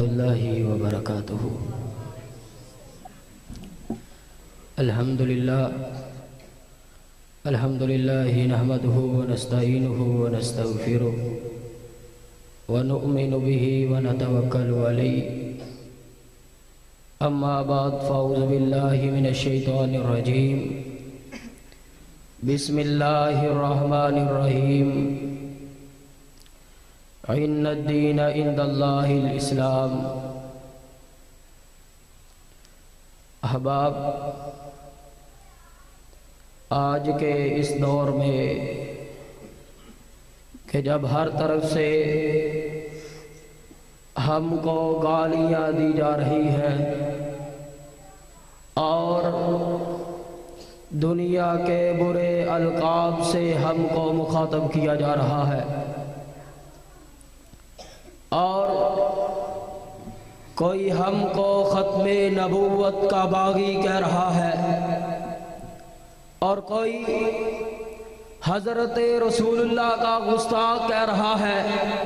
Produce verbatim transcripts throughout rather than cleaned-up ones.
الله وبركاته. الحمد لله الحمد لله نحمده ونستعينه ونستغفره ونؤمن به ونتوكل عليه. أما بعد فأعوذ بالله من الشيطان الرجيم. بسم الله الرحمن الرحيم. إن الدين عند الله الإسلام. احباب، آج کے اس دور میں کہ جب ہر طرف سے ہم کو گالیاں دی جا رہی ہیں اور دنیا کے برے القاب سے ہم کو مخاطب کیا جا رہا ہے، اور کوئی ہم کو ختم نبوت کا باغی کہہ رہا ہے، اور کوئی حضرت رسول اللہ کا گستاخ کہہ رہا ہے،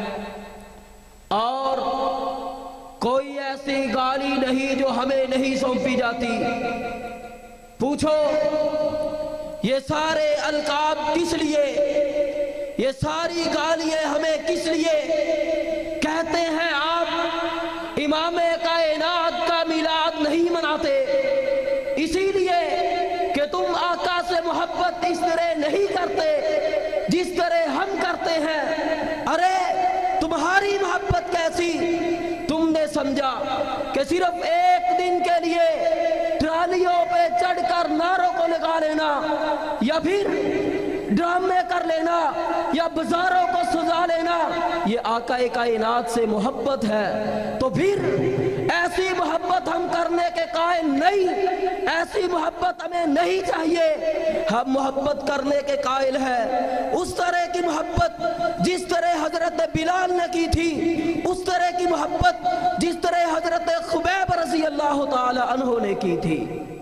اور کوئی ایسی گالی نہیں جو ہمیں نہیں سونپی جاتی. پوچھو یہ سارے القاب کس لیے، یہ ساری گالیاں ہمیں کس لیے؟ کہتے ہیں آپ امام کائنات کا میلاد نہیں مناتے، اسی لیے کہ تم آقا سے محبت اس طرح نہیں کرتے جس طرح ہم کرتے ہیں. ارے تمہاری محبت کیسی؟ تم نے سمجھا کہ صرف ایک دن کے لیے ٹرالیوں پہ چڑھ کر نعروں کو لگا لینا، یا پھر ڈرامے کر لینا، یا بازاروں کو سجا لینا، یہ آقا کائنات سے محبت ہے؟ تو پھر ایسی محبت ہم کرنے کے قائل نہیں، ایسی محبت ہمیں نہیں چاہیے. ہم محبت کرنے کے قائل ہیں اس طرح کی محبت جس طرح حضرت بلال نے کی تھی، اس طرح کی محبت جس طرح حضرت خبیب رضی اللہ تعالی عنہ نے کی تھی.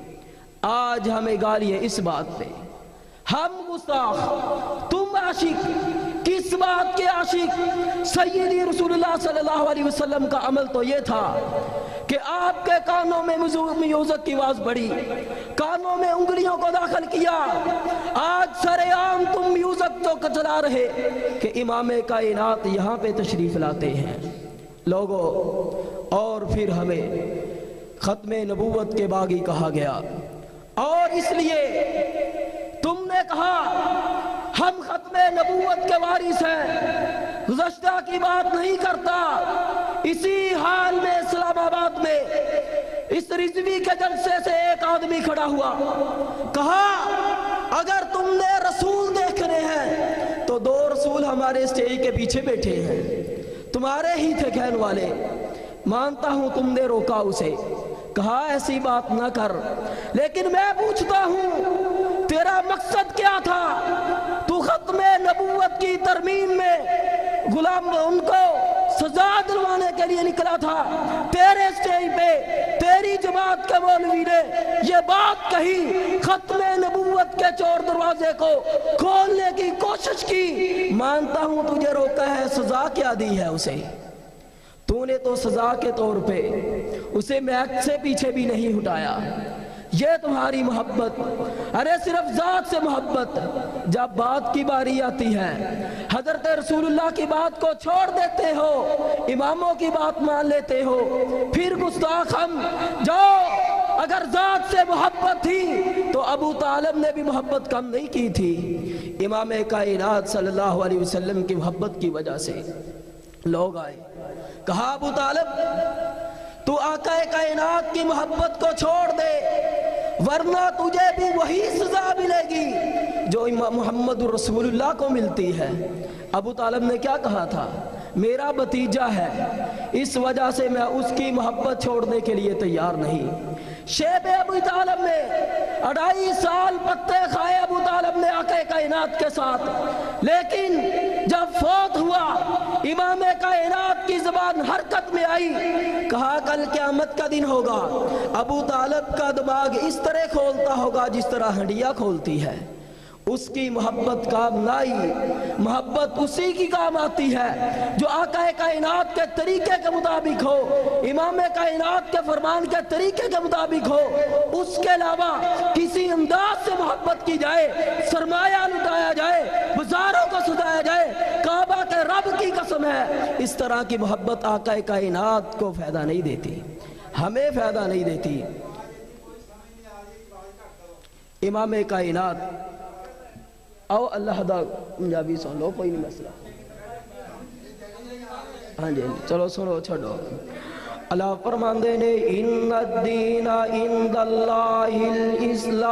آج ہمیں گالی ہے اس بات پہ، ہم گستاخ، تم عاشق. کس بات کے عاشق؟ سیدی رسول اللہ صلی اللہ علیہ وسلم کا عمل تو یہ تھا کہ آپ کے کانوں میں میوزک کی آواز بڑھی، کانوں میں انگلیوں کو داخل کیا. آج سرے عام تم میوزک تو چلا رہے کہ امام کائنات یہاں پہ تشریف لاتے ہیں لوگوں. اور پھر ہمیں ختم نبوت کے باغی کہا گیا، اور اس لیے تم نے کہا ہم ختم نبوت کے وارث ہیں. گزشتہ کی بات نہیں کرتا. اسی حال میں اسلام آباد میں اس رضوی کے جلسے سے ایک آدمی کھڑا ہوا، کہا اگر تم نے رسول دیکھنے ہیں تو دو رسول ہمارے اسٹیج کے پیچھے بیٹھے ہیں، تمہارے ہی تھے کہنے والے. مانتا ہوں تم نے روکا اسے، کہا ایسی بات نہ کر. لیکن میں پوچھتا ہوں تیرا مقصد کیا تھا؟ تو ختم نبوت کی ترمیم میں غلام ان کو سزا دلوانے کے لیے نکلا تھا. تیرے سٹیج پہ تیری جماعت کے مولوی نے یہ بات کہی، ختم نبوت کے چور دروازے کو کھولنے کی کوشش کی. مانتا ہوں تجھے روکا ہے، سزا کیا دی ہے اسے؟ تو نے تو سزا کے طور پہ اسے میک سے پیچھے بھی نہیں ہٹایا. یہ تمہاری محبت. ارے صرف ذات سے محبت. جب بات کی باری آتی ہے حضرت رسول اللہ کی بات کو چھوڑ دیتے ہو، اماموں کی بات مان لیتے ہو، پھر گستاخ ہم. جاؤ، اگر ذات سے محبت تھی تو ابو طالب نے بھی محبت کم نہیں کی تھی. امام کائنات صلی اللہ علیہ وسلم کی محبت کی وجہ سے لوگ آئے، کہا ابو طالب تو آقا کائنات کی محبت کو چھوڑ دے، ورنہ تجھے بھی وہی سزا ملے گی جو محمد رسول اللہ کو ملتی ہے. ابو طالب نے کیا کہا تھا؟ میرا بھتیجا ہے، اس وجہ سے میں اس کی محبت چھوڑنے کے لیے تیار نہیں. شیب ابو طالب میں اڑائی سال پتے کھائے ابو طالب نے آقا کائنات کے ساتھ، لیکن جب فوت ہوا امام کائنات کی زبان حرکت میں آئی، کہا کل قیامت کا دن ہوگا، ابو طالب کا دماغ اس طرح کھولتا ہوگا جس طرح ہنڈیا کھولتی ہے. اس کی محبت کام نہ آئی، محبت اسی کی کام آتی ہے جو آقا کائنات کے طریقے کے مطابق ہو، امام کائنات کے فرمان کے طریقے کے مطابق ہو۔ اس کے علاوہ کسی انداز سے محبت کی جائے، سرمایہ لٹایا جائے، بازاروں کو سجایا جائے، کعبہ کے رب کی قسم ہے اس طرح کی محبت آقا کائنات کو فائدہ نہیں دیتی، ہمیں فائدہ نہیں دیتی۔ امام کائنات آؤ اللہ دا پنجابی سن لو، کوئی نہیں مسئلہ، ہاں جی چلو سنو چھڑو۔ اللہ فرماندے نے ان الدین عند اللہ الاسلام،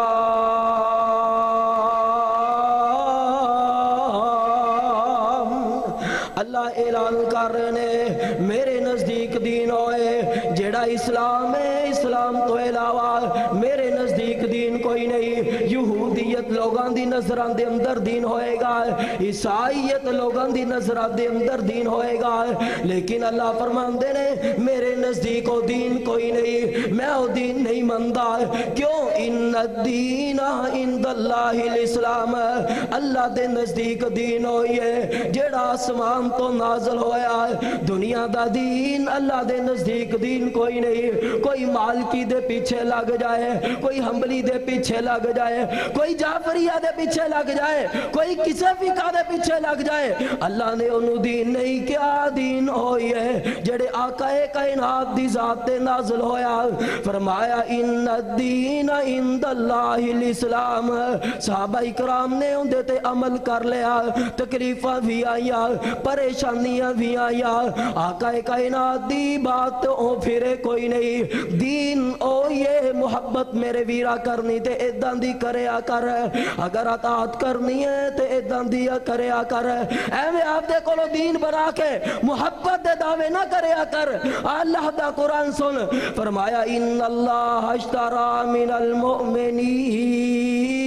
اللہ اعلان کر رہے نے میرے نزدیک دین ہوئے جیڑا اسلام ہے، اسلام تو علاوہ میرے نزدیک دین کوئی نہیں۔ یہودیت لوگاں دی نظران دے اندر دین ہوئے گا، عیسائیت لوگاں دی نظران دے اندر دین ہوئے گا، لیکن اللہ فرمان دے نے میرے نزدیک او دین کوئی نہیں، میں او دین نہیں مندہ۔ کیوں؟ ان الدین عند اللہ الاسلام، اللہ دے نزدیک دین ہوئی ہے جیڑا آسمان تو نازل ہویا ہے۔ دنیا دا دین اللہ دے نزدیک دین کوئی نہیں۔ کوئی مالکی دے پیچھے لگ جائے، کوئی حنبلی دے پیچھے لگ جائے، کوئی جعفریہ دے پیچھے لگ جائے، کوئی کسے فقہ دے پیچھے لگ جائے، اللہ نے انہوں دین نہیں کیا، دین ہوئی ہے جڑے آقا کائنات دی ذات تے نازل ہویا۔ فرمایا ان الدین عند اللہ الاسلام۔ صحابہ اکرام نے اندے تے عمل کر لیا، تکلیفہ بھی آیا، پریشانیاں بھی آیا، آقا کائنات دی بات او پھرے کوئی نہیں۔ دین او یہ محبت میرے ویرا کرنی تے ادھاں دی کریا کر، اگر اطاعت کرنی ہے تے ادھاں دی کریا کر، اے میں آپ دے کولو دین بنا کے محبت دے دعوے نہ کریا کر۔ اللہ دا قرآن سن، فرمایا ان اللہ اشترى من المؤمنین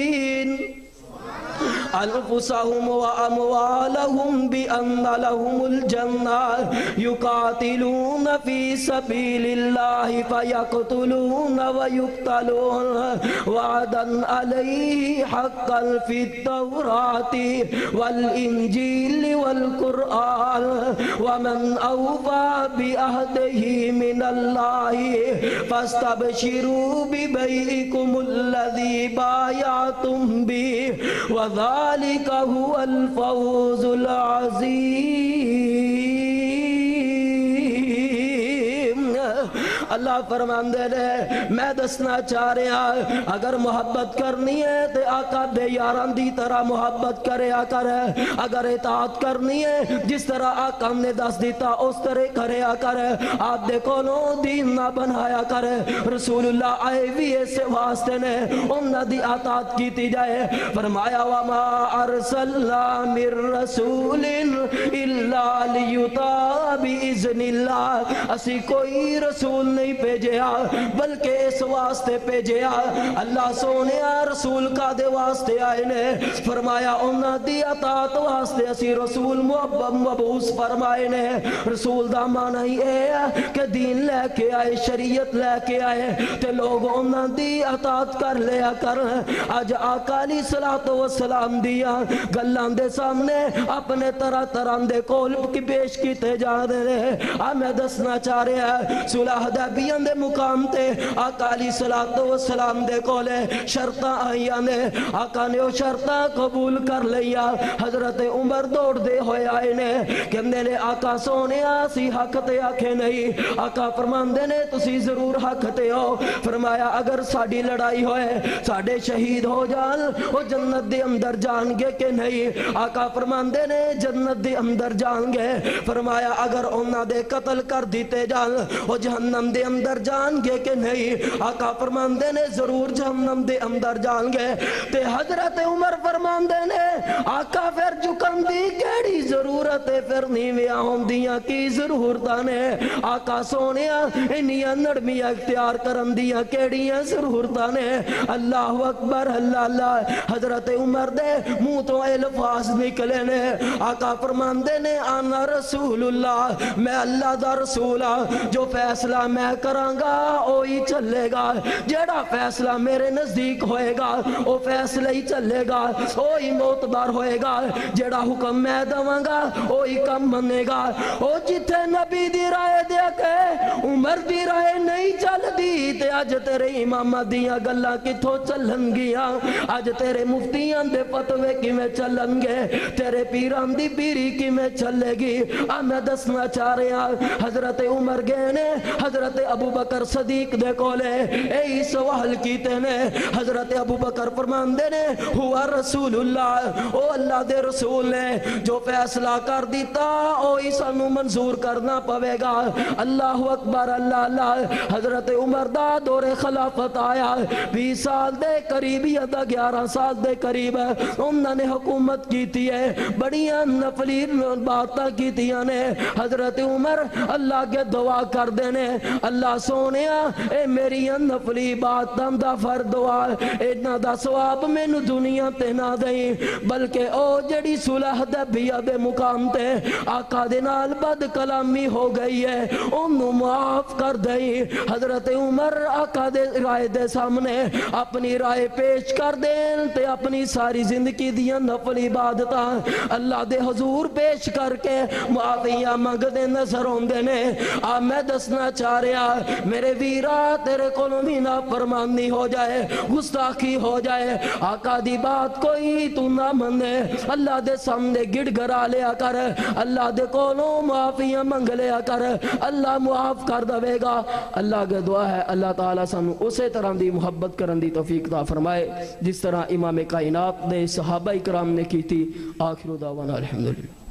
انفسهم واموالهم بان لهم الجنة يقاتلون في سبيل الله فيقتلون ويقتلون وعدا عليه حقا في التوراة والانجيل والقرآن ومن اوفى بعهده من الله فاستبشروا ببيعكم الذي بايعتم به وذلك هو الفوز العظیم۔ اللہ فرماندے نے میں دسنا چاہ رہا اگر محبت کرنی ہے تو آقا دے یاران دی طرح محبت کریا کر، اگر اطاعت کرنی ہے جس طرح آقا ہم نے دس دیتا اس طرح کریا کر، آپ دے کونو دین نہ بنایا کر۔ رسول اللہ آئے بھی ایسے واسطے نے انہ دی اطاعت کیتی جائے۔ فرمایا وما ارسلنا من رسول الا لیطاع باذن اللہ، اسی کوئی رسول نہیں بھیجیا بلکہ اس واسطے بھیجیا اللہ سونے رسول کا دے واسطے آئے نے۔ فرمایا انہاں دی اطاعت واسطے اسی رسول مبعوث فرمائے نے۔ رسول دا معنی ہے کہ دین لے کے آئے، شریعت لے کے آئے تے لوگ انہاں دی اطاعت کر لیا کر۔ آج آقا علیہ الصلوۃ والسلام دیا گلاں دے سامنے اپنے طرح طرح دے کول کی پیش کیتے جا رہے ہیں۔ آ میں دسنا چاہ رہا ہے صلح حدیبیہ دے مقام تے آقا علیہ الصلوۃ والسلام دے کولے شرطاں آئیاں نے، آقا نے وہ شرطاں قبول کر لیا۔ حضرت عمر دوڑ دے ہوئے آئے نے کہندے نے آقا سونے سی حق تے آکھے نہیں۔ آقا فرماندے نے تسی ضرور حق تے ہو۔ فرمایا اگر ساڈی لڑائی ہوئے ساڈے شہید ہو جان وہ جنت دے اندر جان گے کہ نہیں؟ آقا فرماندے نے جنت دے اندر جان گے۔ فرمایا اگر انہاں دے قتل کر دیتے جان وہ جہنم دے اندر جان گے کہ نہیں؟ آقا فرماندے نے ضرور جہنم دے اندر جان گے۔ تے حضرت عمر فرماندے نے آقا پھر جکن دی کیڑی ضرورت ہے، پھر نیویاں ہوندیاں کی ضرورتاں نے؟ آقا سونیا انیاں نرمیاں اختیار کرن دیاں کیڑیاں ضرورتاں نے؟ اللہ اکبر اللہ اللہ۔ حضرت عمر دے منہ تو الفاظ نکلے نے، آقا فرماندے نے انا رسول اللہ، میں اللہ دا رسول ہاں، جو فیصلہ میں میں کرانگا وہی چلے گا، جیڑا فیصلہ میرے نزدیک ہوئے گا وہ فیصلہ ہی چلے گا، وہی معتبر ہوئے گا، جیڑا حکم میں دوانگا وہی کم بنے گا۔ او جتھے نبی دی رائے دیا کہ عمر دی رائے نہیں چل دی تے اج تیرے امامہ دیا گلہ کتھو چلن گیا، اج تیرے مفتیان دے فتوے کی میں چلن گے، تیرے پیران دی پیری کی میں چلے گی۔ اب میں دسنا چاہ رہے ہیں حضرت عمر گئے نے حضرت ابو بکر صدیق دے کولے اے سوال کیتے نے، حضرت ابو بکر فرمان دے نے ہوا رسول اللہ، او اللہ دے رسول نے جو فیصلہ کر دیتا او سانو منظور کرنا پوے گا۔ اللہ اکبر اللہ اللہ۔ حضرت عمر دا دور خلافت آیا، بیس سال دے قریب یا دا گیارہ سال دے قریب انہوں نے حکومت کیتی ہے، بڑیاں نفلی باتاں کیتیاں نے۔ حضرت عمر اللہ کے دعا کر دینے اللہ سونیا اے میری نفلی باتاں دا فرد دعا اینا دا ثواب مینو دنیا تے نہ دیں، بلکہ او جڑی صلح حدیبیہ دے مقام تے آقا دے نال بد کلامی ہو گئی ہے انہوں معاف کر دیں۔ حضرت عمر آقا دے رائے دے سامنے اپنی رائے پیش کر دیں تے اپنی ساری زندگی دیا نفل عبادتاں اللہ دے حضور پیش کر کے معافیہ مانگ دے نظر ہوندے نے۔ آب میں دسنا چاہ رہا میرے ویرا تیرے کولوں نا فرمانی ہو جائے، گستاخی ہو جائے، آقا دی بات کوئی تو نہ منے، اللہ دے سامنے گڑ گرا لیا کر، اللہ دے کولوں معافیہ منگ لیا کر، اللہ معاف کر دوے گا۔ اللہ کے دعا ہے اللہ تعالیٰ سانو اسے طرح دی محبت کرن دی توفیق عطا فرمائے جس طرح امام کائنات نے صحابہ کرام نے کی تھی۔ آخر دعوانا الحمدللہ۔